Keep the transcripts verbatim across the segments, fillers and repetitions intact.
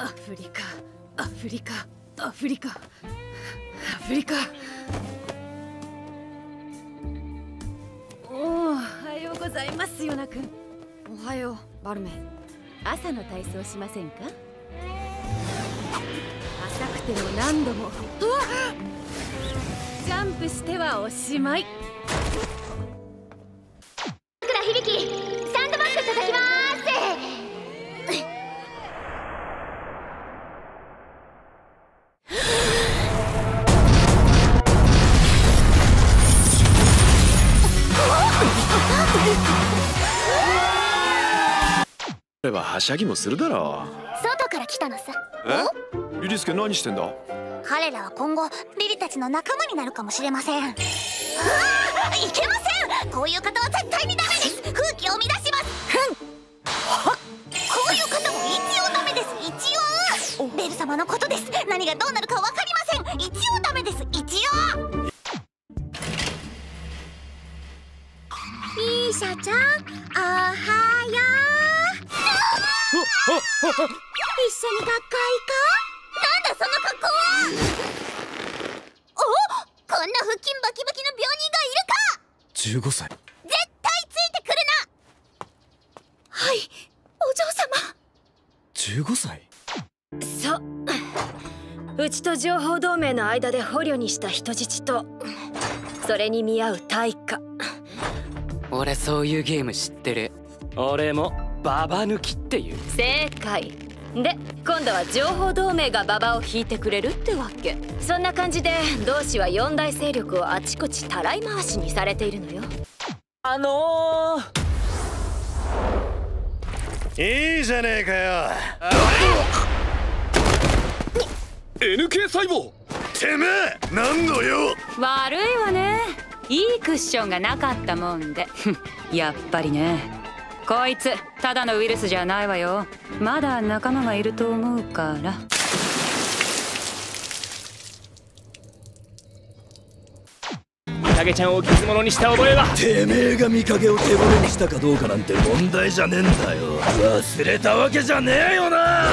アフリカ、アフリカ、アフリカ、アフリカ。おお、おはようございます、ヨナ君。おはよう、バルメ。 朝の体操しませんか？ 浅くても何度も。ジャンプしてはおしまい。 桜響き、サンドバッグ叩きまーす。 これははしゃぎもするだろう。外から来たのさ。 え？リリスケ何してんだ？ 彼らは今後リリたちの仲間になるかもしれません。ああ、いけません。こういう方は絶対にダメです。風紀を乱します。こういう方も一応ダメです。一応ベル様のことです。何がどうなるかわかりません。一応ダメです。一応。いい社長、おはよう。一緒に学校行こう。なんだその格好は。お、こんな腹筋バキバキの病人がいるか。 じゅうごさい。 絶対ついてくるな。はい、お嬢様。 じゅうごさい。 そう、うちと情報同盟の間で捕虜にした人質とそれに見合う対価。 俺そういうゲーム知ってる。俺もババ抜きっていう。 正解で、今度は情報同盟がババを引いてくれるってわけ。そんな感じで同志は四大勢力をあちこちたらい回しにされているのよ。 あのー、いいじゃねえかよ。 エヌケー 細胞。 てめえ何のよ。 悪いわね。いいクッションがなかったもんで。やっぱりね。こいつただのウイルスじゃないわよ。まだ仲間がいると思うから。 影ちゃんを傷物にした覚えは。 てめえが見影を手骨にしたかどうかなんて問題じゃねえんだよ。忘れたわけじゃねえよな。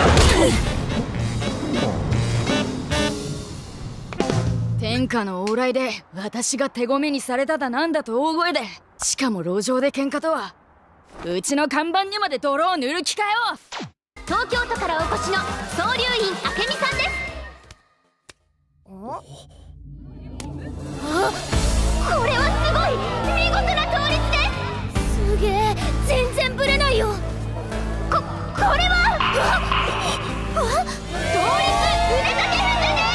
天下の往来で私が手ごめにされただなんだと大声で、しかも路上で喧嘩とは。うちの看板にまで泥を塗る気かよ。 東京都からお越しの総龍院明美さんです。あ、これはすごい見事な倒立です。すげえ、全然ブレないよ。こ、これはあ、倒立腕立て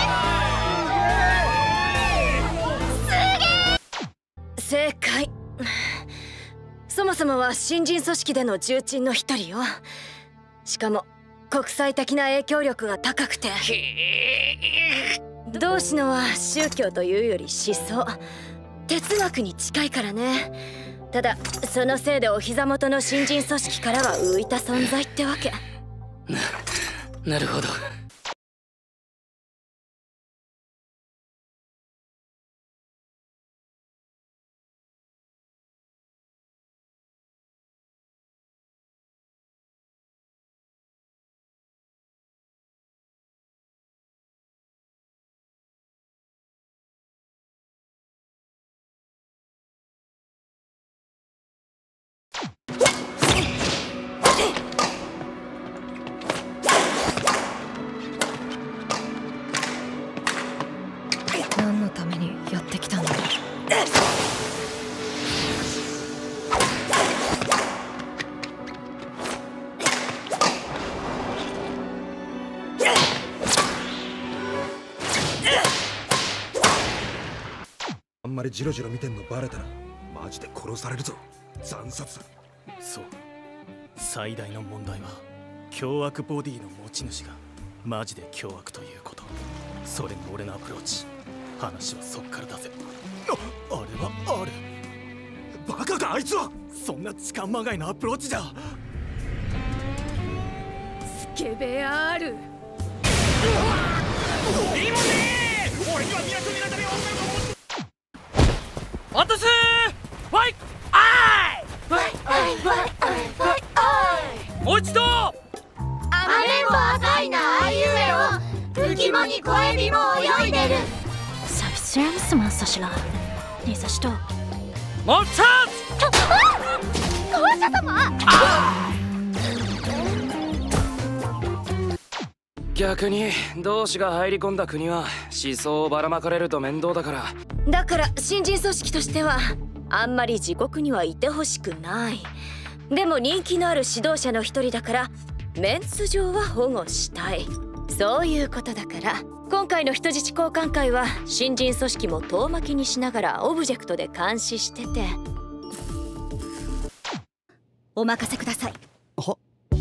伏せです。すげえ。 正解。そもそもは新人組織での重鎮の一人よ。しかも国際的な影響力が高くて、同志のは宗教というより思想、哲学に近いからね。ただそのせいでお膝元の新人組織からは浮いた存在ってわけ。 な、なるほど。 何のためにやってきたんだろう。 あんまりジロジロ見てんのバレたらマジで殺されるぞ。惨殺だ。 そう、最大の問題は凶悪ボディの持ち主がマジで凶悪ということ。それが俺のアプローチ。話はそっから出せ。あ、あれはあれ。 バカかあいつは。 そんな痴漢まがいのアプローチじゃ。 スケベアール。いいもんねー。俺には港になったり女の子も。落とすー。わいあいわいあいわいあいわいあい。もう一度。 雨も赤いなあい。 島に小エビも泳いでる。 Selbst ärmste Meisterschlag. Dieser Stock. モンスターズ！ 校舎様。 逆に同志が入り込んだ国は思想をばらまかれると面倒だから。 だから新人組織としてはあんまり自国にはいてほしくない。でも人気のある指導者の一人だからメンツ上は保護したい。そういうことだから今回の人質交換会は新人組織も遠巻きにしながらオブジェクトで監視してて。お任せください。 は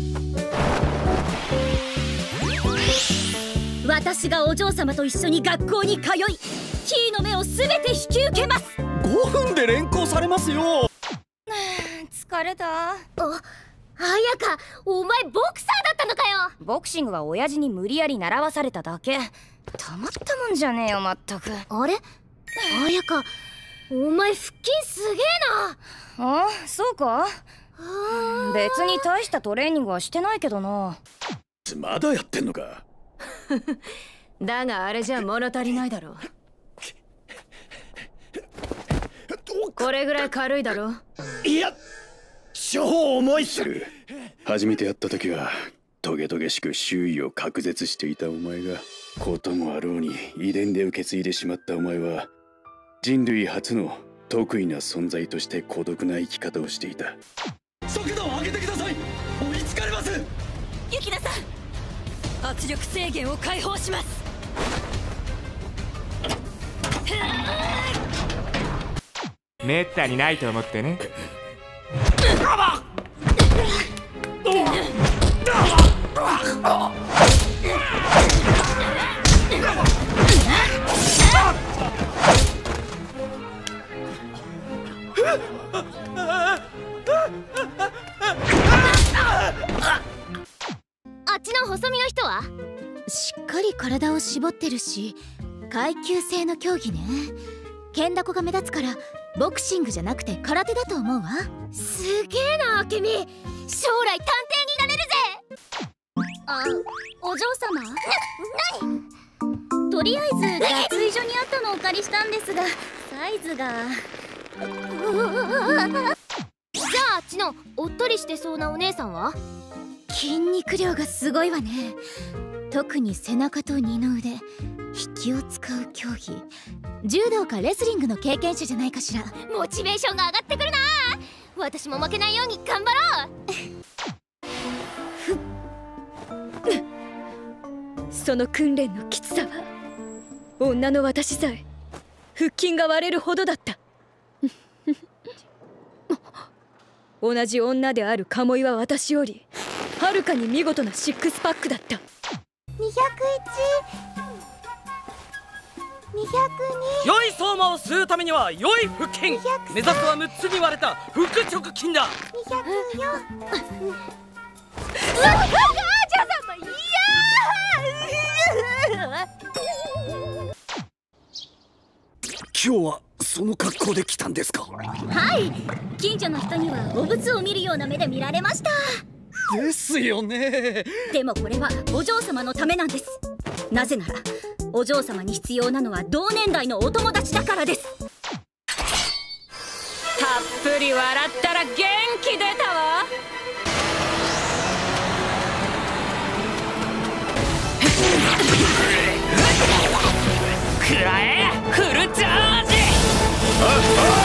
私がお嬢様と一緒に学校に通いキーの目を全て引き受けます。 ごふんで連行されますよ。 疲れた。 お、綾香、お前ボクサーだったのかよ。 ボクシングは親父に無理やり習わされただけ。たまったもんじゃねえよまったく。 あれ、綾香、お前腹筋すげえな。 あ、そうか。別に大したトレーニングはしてないけどな。 まだやってんのか。 だがあれじゃ物足りないだろ。これぐらい軽いだろ。 いや、超重いっする。初めて会った時はトゲトゲしく周囲を隔絶していたお前が、こともあろうに遺伝で受け継いでしまったお前は人類初の得意な存在として孤独な生き方をしていた。速度を上げてください。追いつかれます。 ユキナさん、圧力制限を解放します。 めったにないと思ってね。 あっちの細身の人はしっかり体を絞ってるし、階級制の競技ね。ケンダコが目立つからボクシングじゃなくて空手だと思うわ。すげえな君、将来探偵になれるぜ。あ、お嬢様。な、何？とりあえず脱衣所にあったのをお借りしたんですが、サイズが。じゃああっちのおっとりしてそうなお姉さんは？筋肉量がすごいわね。特に背中と二の腕、引きを使う競技、柔道かレスリングの経験者じゃないかしら。モチベーションが上がってくるな。私も負けないように頑張ろう。 その訓練のきつさは女の私さえ腹筋が割れるほどだった。同じ女であるカモイは私よりはるかに見事なシックスパックだった。 にひゃくいち、にひゃくに。 良い相馬を吸うためには良い腹筋。目指すはむっつに割れた腹直筋だ。 にひゃくよん。うわっ、じゃあさん、いやー。 今日はその格好で来たんですか？ はい、近所の人にはお物を見るような目で見られました。 ですよね。 でもこれはお嬢様のためなんです。なぜならお嬢様に必要なのは同年代のお友達だからです。 たっぷり笑ったら元気出たわ。食らえフルチャージ。